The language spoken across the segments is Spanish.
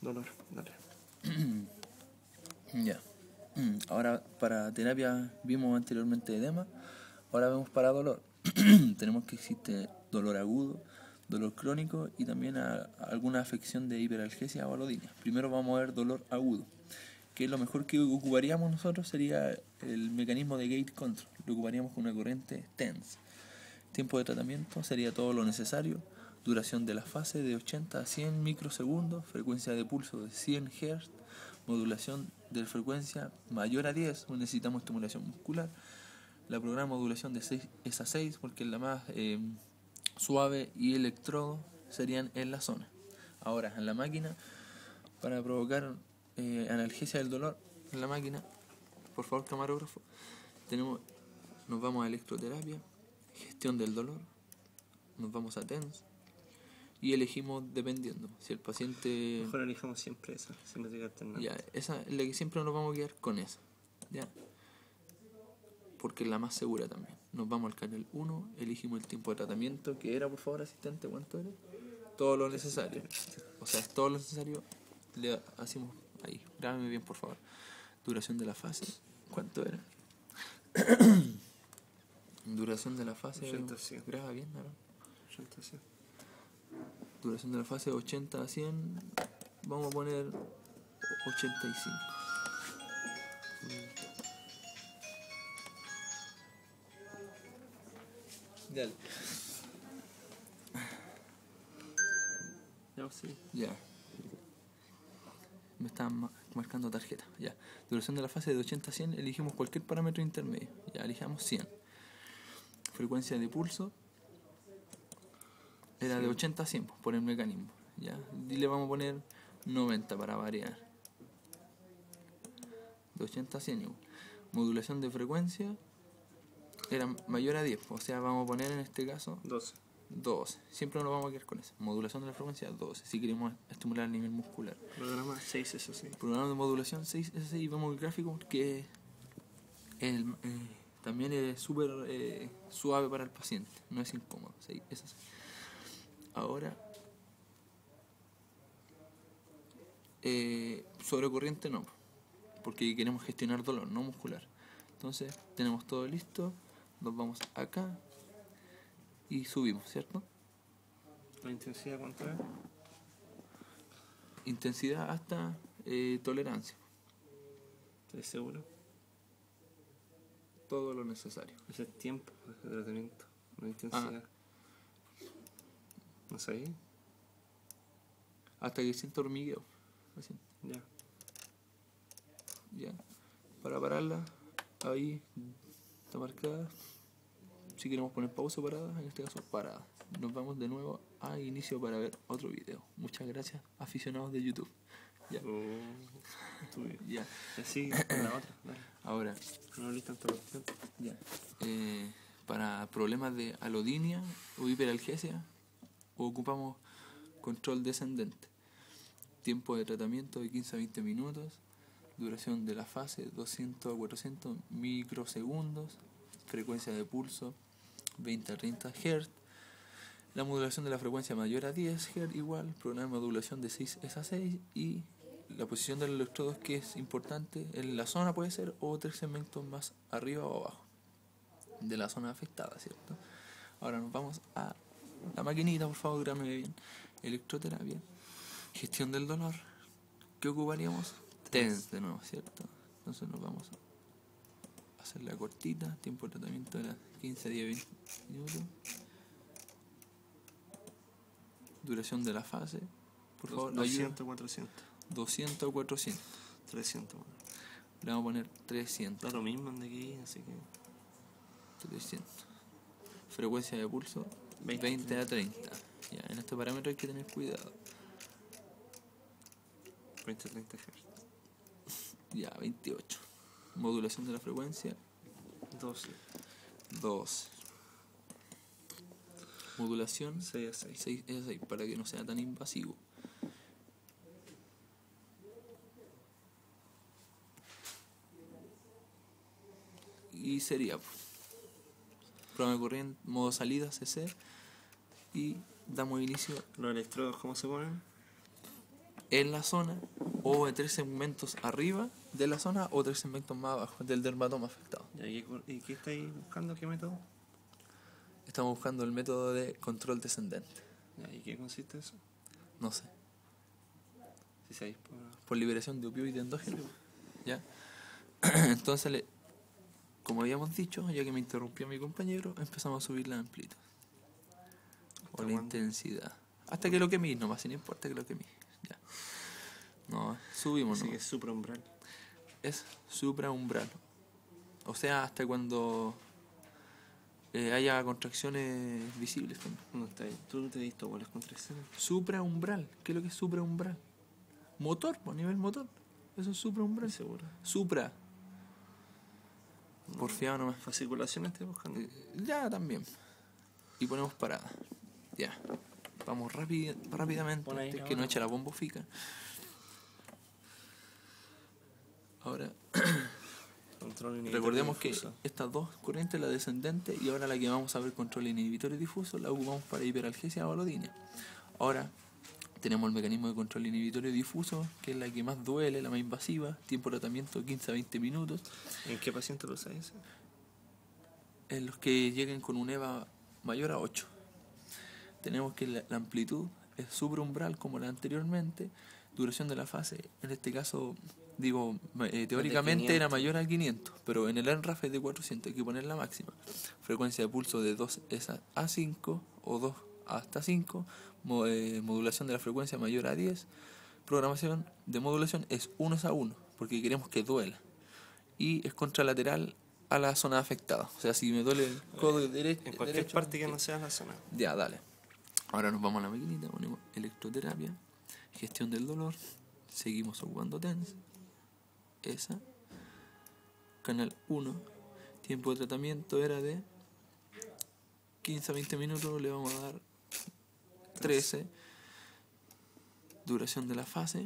dolor, dale. Ya. Ahora para terapia vimos anteriormente edema, ahora vemos para dolor. Tenemos que existe dolor agudo, dolor crónico y también alguna afección de hiperalgesia o alodinia. Primero vamos a ver dolor agudo, que lo mejor que ocuparíamos nosotros sería el mecanismo de gate control. Lo ocuparíamos con una corriente TENS. Tiempo de tratamiento sería todo lo necesario. Duración de la fase de 80 a 100 microsegundos. Frecuencia de pulso de 100 Hz. Modulación de frecuencia mayor a 10. Necesitamos estimulación muscular. La programa modulación de 6 es a 6 porque es la más suave, y electrodo serían en la zona. Ahora, en la máquina, para provocar analgesia del dolor, en la máquina, por favor, camarógrafo, nos vamos a electroterapia, gestión del dolor, nos vamos a TENS y elegimos dependiendo. Si el paciente... Mejor elijamos siempre esa, sin tiene que alternar. Ya, esa es la que siempre nos vamos a quedar con esa. Ya. Porque es la más segura también. Nos vamos al canal 1, elegimos el tiempo de tratamiento, que era, por favor, asistente, ¿cuánto era? Todo lo necesario. O sea, es todo lo necesario. Le hacemos ahí. Grábame bien, por favor. Duración de la fase. ¿Cuánto era? Duración de la fase. 80 a 100. Graba bien, ¿no? 80 a 100. Duración de la fase 80 a 100. Vamos a poner 85. Dale. Ya, sí. Ya. Me están marcando tarjeta. Ya. Duración de la fase de 80 a 100. Elegimos cualquier parámetro intermedio. Ya, elijamos 100. Frecuencia de pulso era de 80 a 100 por el mecanismo. Ya. Y le vamos a poner 90 para variar. De 80 a 100 igual. Modulación de frecuencia era mayor a 10. O sea, vamos a poner en este caso 12. 12. Siempre nos vamos a quedar con eso. Modulación de la frecuencia 12. Si queremos estimular el nivel muscular. Programa 6, eso sí. Programa de modulación 6, ese sí, vemos el gráfico que también es súper suave para el paciente. No es incómodo. Sí, eso sí. Ahora, sobre corriente no. Porque queremos gestionar dolor, no muscular. Entonces, tenemos todo listo. Nos vamos acá. Y subimos, ¿cierto? ¿La intensidad cuánto es? Intensidad hasta tolerancia. ¿Estás seguro? Todo lo necesario. Ese es tiempo de tratamiento, no intensidad. ¿No sabía? Hasta que sienta hormigueo. Así. Ya. Ya. Para pararla, ahí está marcada. Si queremos poner pausa o parada, en este caso parada. Nos vamos de nuevo a inicio para ver otro video. Muchas gracias, aficionados de YouTube. Ya. Ya. Así, con la otra, dale. Ahora, No le tanta cuestión. ya. Para problemas de alodinia o hiperalgesia, ocupamos control descendente. Tiempo de tratamiento de 15 a 20 minutos. Duración de la fase 200 a 400 microsegundos. Frecuencia de pulso 20 a 30 Hz. La modulación de la frecuencia mayor a 10 Hz igual. Programa de modulación de 6 es a 6. Y la posición del electrodo, que es importante, en la zona puede ser, o 3 segmentos más arriba o abajo de la zona afectada, ¿cierto? Ahora nos vamos a la maquinita, por favor, grábame bien. Electroterapia. Gestión del dolor. ¿Qué ocuparíamos? TENS de nuevo, ¿cierto? Entonces nos vamos a hacer la cortita. Tiempo de tratamiento de las 15 a 10 20 minutos. Duración de la fase. Por favor, 200 400. 200 o 400. 300. Bueno. Le vamos a poner 300. Da lo mismo de aquí, así que... 300. Frecuencia de pulso 20 a 30. Ya, en este parámetro hay que tener cuidado. 20 a 30 Hz. Ya, 28. Modulación de la frecuencia 12. 2. Modulación 6 a 6. 6 es 6 para que no sea tan invasivo. Y sería programa de corriente, modo salida CC, y damos inicio. ¿Los electrodos cómo se ponen? en la zona, o en 3 segmentos arriba de la zona, o 3 segmentos más abajo del dermatoma afectado. ¿Y qué estáis buscando? ¿Qué método? Estamos buscando el método de control descendente. ¿Y qué consiste eso? No sé. Si sabéis Por liberación de opioides endógenos. Sí. ¿Ya? Entonces, como habíamos dicho, ya que me interrumpió mi compañero, empezamos a subir la amplitud. O la intensidad. Hasta que lo quemís nomás, si no importa que lo quemís. Ya. No, subimos Así que nomás. es supraumbral. Es supraumbral. O sea, hasta cuando haya contracciones visibles también. No está ahí. ¿Tú te has visto cuáles contracciones? Supraumbral. ¿Qué es lo que es supraumbral? Motor, a nivel motor. Eso es supraumbral. Seguro. Supra. Porfiado nomás. ¿Fasciculaciones estoy buscando? Ya también. Y ponemos parada. Ya. Vamos rápidamente. Pon ahí Antes la que no hora. eche la bombofica. Ahora, Control inhibitorio recordemos que difuso. estas dos corrientes, la descendente y ahora la que vamos a ver, control inhibitorio difuso, la ocupamos para hiperalgesia o alodinia. Ahora, tenemos el mecanismo de control inhibitorio difuso, que es la que más duele, la más invasiva, tiempo de tratamiento 15 a 20 minutos. ¿En qué paciente lo usáis ese? En los que lleguen con un EVA mayor a 8. Tenemos que la amplitud es supraumbral como la anteriormente, duración de la fase, en este caso, digo, teóricamente era 500. mayor a 500, pero en el NRAF es de 400, hay que poner la máxima. Frecuencia de pulso de 2 a 5 o 2 hasta 5, modulación de la frecuencia mayor a 10, programación de modulación es 1 a 1, porque queremos que duela, y es contralateral a la zona afectada. O sea, si me duele el codo derecho... En cualquier parte que no sea la zona. Ya, dale. Ahora nos vamos a la maquinita, ponemos electroterapia, gestión del dolor, seguimos ocupando TENS, esa, canal 1, tiempo de tratamiento era de 15 a 20 minutos, le vamos a dar 13, duración de la fase,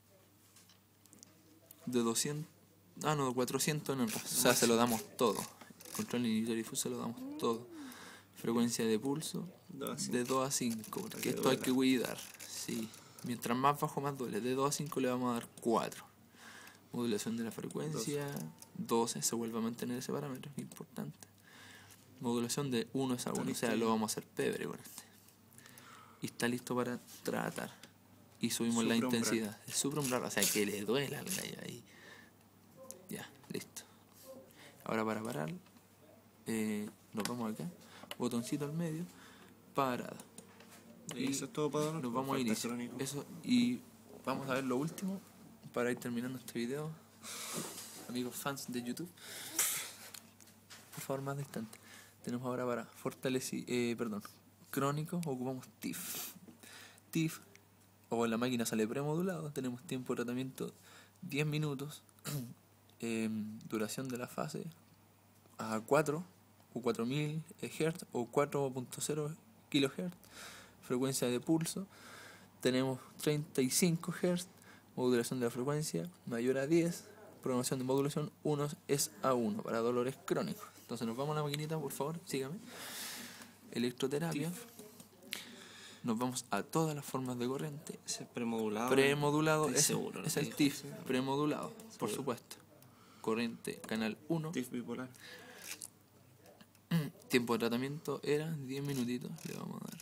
de 200, de 400 en el RAS, o sea, se lo damos todo, control inhibitorio difuso se lo damos todo, frecuencia de pulso, 2 a 5. de 2 a 5, porque que esto hay duela. que cuidar, sí. Mientras más bajo, más duele. De 2 a 5 le vamos a dar 4. Modulación de la frecuencia, 12, se vuelve a mantener ese parámetro, es importante. Modulación de 1 a 1, o sea, lo vamos a hacer pebre con este. Y está listo para tratar. Y subimos la Supraumbral. intensidad. Es supraumbral, o sea, que le duela al gallo ahí. Ya, listo. Ahora para parar, nos vamos acá, botoncito al medio, parada. Y eso es todo para dolor. Nos vamos a inicio. Crónico. Eso, y vamos a ver lo último para ir terminando este video. Amigos fans de YouTube, por favor, más distante. Tenemos ahora para crónico, ocupamos TIF. TIF, o la máquina sale premodulado, tenemos tiempo de tratamiento 10 minutos, duración de la fase a 4 o 4000 Hz o 4.0 kHz, frecuencia de pulso, tenemos 35 Hz, modulación de la frecuencia mayor a 10, programación de modulación 1 es a 1 para dolores crónicos. Entonces nos vamos a la maquinita, por favor, sígame. Electroterapia. Nos vamos a todas las formas de corriente. Ese es premodulado. Premodulado, Estoy es seguro, el ¿no? TIF, Sí. premodulado, por Seguro. supuesto. Corriente canal 1. TIF bipolar. Tiempo de tratamiento era 10 minutitos, le vamos a dar.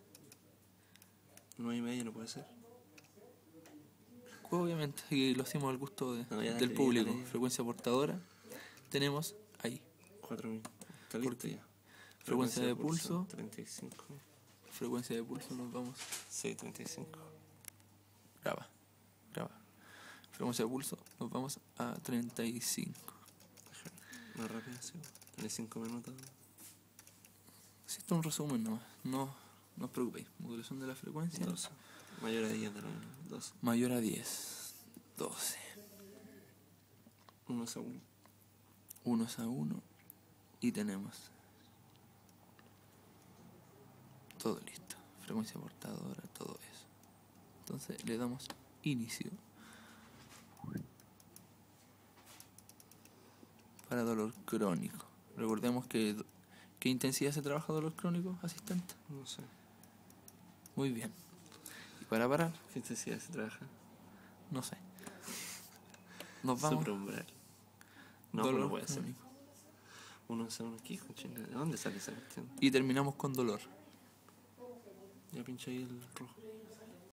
9:30 no puede ser. Obviamente, y lo hacemos al gusto No, ya del dale, público. dale. Frecuencia portadora, tenemos ahí. 4.000. Está listo Porque ya. frecuencia de pulso, 35. frecuencia de pulso nos vamos. Sí, 35. Graba. Frecuencia de pulso nos vamos a 35. Más rápido, sí. 35 minutos. Si esto es un resumen nomás, no os preocupéis. Modulación de la frecuencia 12. Mayor a 10 de la 12. mayor a 10, 12. 1 segundo. 1 a 1 y tenemos todo listo. Frecuencia portadora, todo eso. Entonces le damos inicio. Para dolor crónico. Recordemos que ¿qué intensidad se trabaja dolor crónico, asistente? No sé. Muy bien. Y para parar, ¿Qué intensidad se trabaja? No sé. Nos vamos. Superumbral. No, Dolor no puede ser. crónico. ¿Qué hijo de chingada? ¿De dónde sale esa cuestión? Y terminamos con dolor. Ya pinché ahí el rojo.